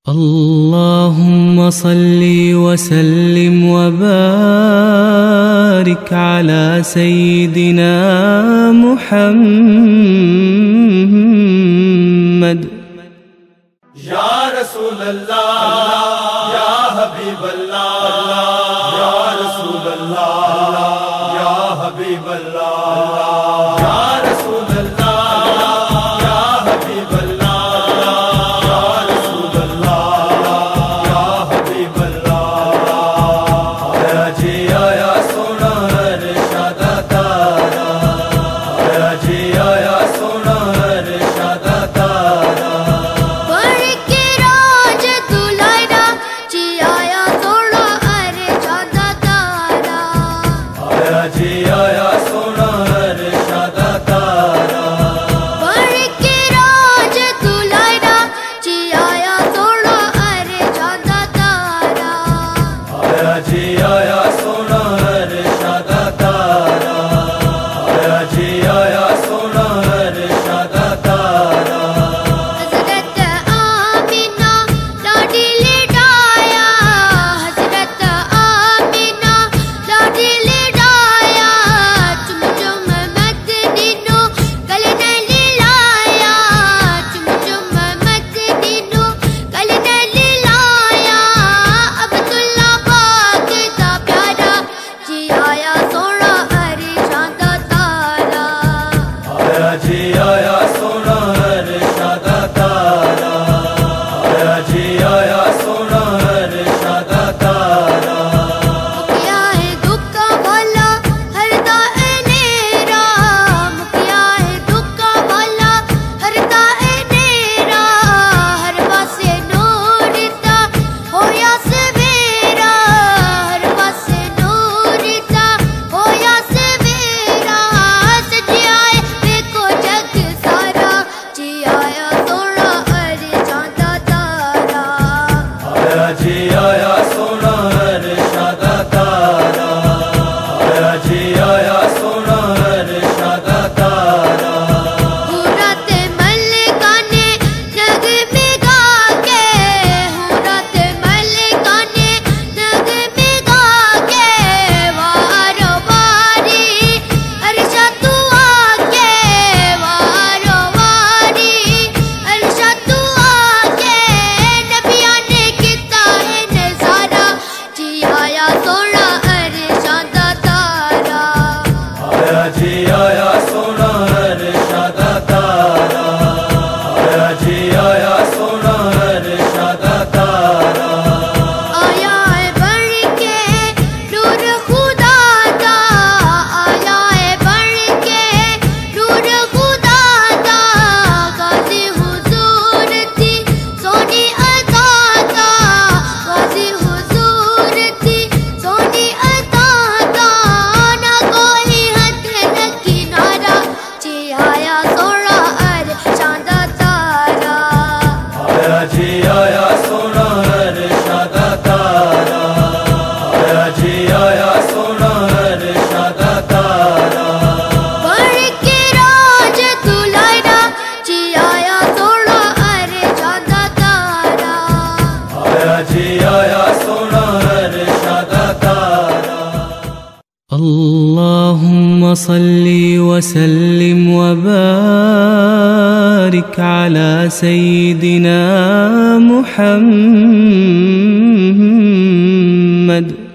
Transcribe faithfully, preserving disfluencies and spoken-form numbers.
اللهم صل وسلم وبارك على سيدنا محمد या रसूल अल्लाह या हबीब अल्लाह या रसूल अल्लाह या हबीब अल्लाह या रसूल अल्लाह या हबीब अल्लाह या रसूल अल्लाह या हबीब अल्लाह आया जी आया सोना इरशाद तारा आया जी आया सोना इरशाद तारा जी आया सोना इरशाद तारा बढ़ के राज दुलारा जी आया सोना इरशाद तारा आया जी आया सोना इरशाद तारा आया जी आया सोना इरशाद तारा हज़रत आमिना लाडी लिटाया हज़रत आमिना लाडी जी आया सोना इरशाद तारा आया जी आया सोना इरशाद तारा मुकिया है दुख वाला हरदा नेरा मुकिया है दुख वाला हरदा नेरा हर पासे नूर दा होया सवेरा हर पासे नूर दा होया सवेरा सजिया जग सारा जी आया सोना इरशाद तारा आया जी आया सोना इरशाद तारा आया जी आया सोना इरशाद तारा हुरत मलिका ने नगमे गा के हुरत मलिका ने नगमे गा के वारो वारी इरशाद तू आके वारो वारी इरशाद तू आके नबिया ने किता है नजारा जी आया सोना इरशाद तारा आया जी आया सोना इरशाद तारा आया जी आया सोना इरशाद तारा आया है बढ़ के नूर खुदा दा आया है बढ़ के नूर खुदा दा गाजी हुजूर थी सोनी अता दा गाजी हुजूर थी सोनी अता दा ना कोई हद न किनारा जी आया सोना इरशाद तारा आया जी आया सोना इरशाद तारा आया जी आया सोना इरशाद तारा बढ़ के राज दुलारा जी आया सोना इरशाद तारा आया जी आया सोना इरशाद तारा اللهم صل وسلم وبارك على سيدنا محمد